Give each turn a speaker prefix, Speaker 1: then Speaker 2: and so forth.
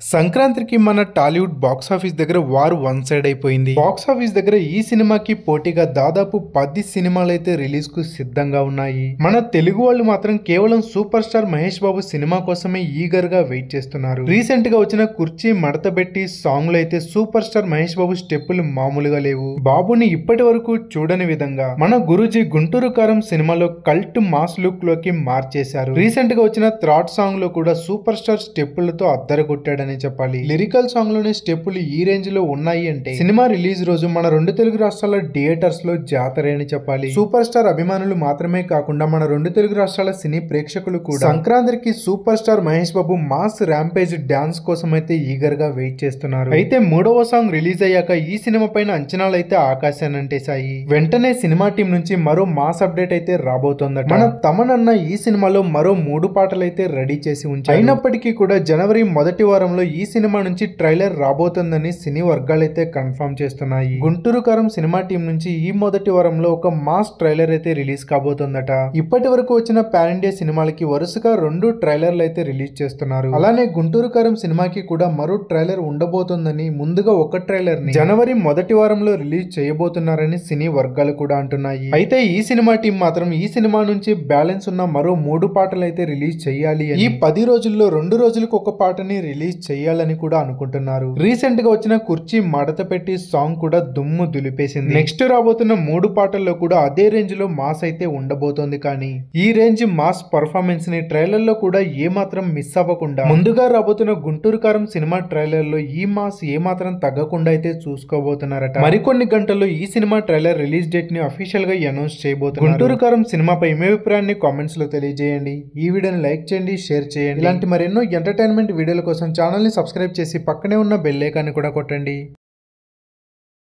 Speaker 1: సంక్రాంతికి మన Tollywood box office దగ్గర వార్ వన్ సైడ్ అయిపోయింది. బాక్స్ ఆఫీస్ దగ్గర ఈ సినిమాకి పోటీగా దాదాపు 10 సినిమాలు అయితే రిలీజ్ కు సిద్ధంగా ఉన్నాయి. మన తెలుగు వాళ్ళు మాత్రం కేవలం సూపర్ స్టార్ మహేష్ బాబు సినిమా కోసమే ఈగర్ గా వెయిట్ చేస్తున్నారు. రీసెంట్ గా వచ్చిన కుర్చీ మడతబెట్టి సాంగ్ లో అయితే సూపర్ స్టార్ మహేష్ బాబు స్టెప్పులు మామూలుగా లేవు. బాబుని ఇప్పటి వరకు చూడని విధంగా మన గురూజీ గుంటూరు కారం సినిమాలో కల్ట్ మాస్ లుక్ లోకి మార్చేశారు. రీసెంట్ గా వచ్చిన థ్రాట్ సాంగ్ లో కూడా సూపర్ స్టార్ స్టెప్పులతో అద్దరగొట్టాడని చెప్పాలి. లిరికల్ సాంగ్ లోనే స్టెప్పులు ఈ రేంజ్ లో ఉన్నాయి అంటే సినిమా రిలీజ్ రోజు మన రెండు తెలుగు రాష్ట్రాల థియేటర్స్ లో జాతర అని చెప్పాలి. సూపర్ స్టార్ అభిమానులు మాత్రమే కాకుండా మన రెండు తెలుగు రాష్ట్రాల సినీ ప్రేక్షకులు కూడా సంక్రాంతికి super star Mahesh Babu mass rampage dance కోసం అయితే ఈగర్ గా వెయిట్ చేస్తున్నారు. అయితే మూడవ సాంగ్ రిలీజ్ అయ్యాక ఈ సినిమా పైన అంచనాలు అయితే ఆకాశాన్ని అంటేశాయి. వెంటనే సినిమా టీం నుంచి మరో మాస్ అప్డేట్ అయితే రాబోతోందట. మన తమన్ అన్న ఈ సినిమాలో మరో 3 పాటలు అయితే రెడీ చేసి ఉంచారు. అయినప్పటికీ కూడా జనవరి మొదటి వారంలో ఈ సినిమా నుంచి ట్రైలర్ రాబోతుందని సినీ వర్గాలైతే కన్ఫర్మ్ చేస్తున్నాయి. గుంటూరు కారం సినిమా టీం నుంచి ఈ మొదటి వారంలో ఒక మాస్ ట్రైలర్ అయితే రిలీజ్ కాబోతుందట. ఇప్పటి వరకు వచ్చిన పాన్ ఇండియా సినిమాలకి వరుసగా 2 ట్రైలర్లు అయితే రిలీజ్ చేస్తున్నారు. అలానే గుంటూరు కారం సినిమాకి కూడా మరో ట్రైలర్ ఉండబోతుందని ముందుగా ఒక ట్రైలర్ ని జనవరి మొదటి వారంలో రిలీజ్ చేయబోతున్నారని సినీ వర్గాలు కూడా అంటున్నాయి. అయితే ఈ సినిమా టీం మాత్రం ఈ సినిమా నుంచి బ్యాలెన్స్ ఉన్న మరో 3 పాటలు అయితే రిలీజ్ చేయాలి. ఈ 10 రోజుల్లో 2 రోజులకు ఒక పాటని రిలీజ్ చేయాలని కూడా అనుకుంటున్నారు. రీసెంట్ గా వచ్చిన కుర్చీ మడత పెట్టి సాంగ్ కూడా దుమ్ము దులిపేసింది. నెక్స్ట్ రాబోతున్న 3 పాటల్లో కూడా అదే రేంజ్ లో మాస్ అయితే ఉండబోతోంది. కానీ ఈ రేంజ్ మాస్ పర్ఫార్మెన్స్ ని ట్రైలర్ లో కూడా ఏమాత్రం మిస్ అవ్వకుండా ముందుగా రాబోతున్న గుంటూరు కారం సినిమా ట్రైలర్ లో ఈ మాస్ ఏమాత్రం తగ్గకుండా అయితే చూసుకోబోతున్నారట. మరికొన్ని గంటల్లో ఈ సినిమా ట్రైలర్ రిలీజ్ డేట్ ని అఫీషియల్ గా అనౌన్స్ చేయబోతున్నారు. గుంటూరు కారం సినిమాపై మీ అభిప్రాయాన్ని కామెంట్స్ లో తెలియజేయండి. ఈ వీడియోని లైక్ చేయండి, షేర్ చేయండి. ఇలాంటి మరెన్నో ఎంటర్టైన్మెంట్ వీడియోల కోసం ఛానల్ ని సబ్స్క్రైబ్ చేసి పక్కనే ఉన్న బెల్ ఐకాన్ కూడా కొట్టండి.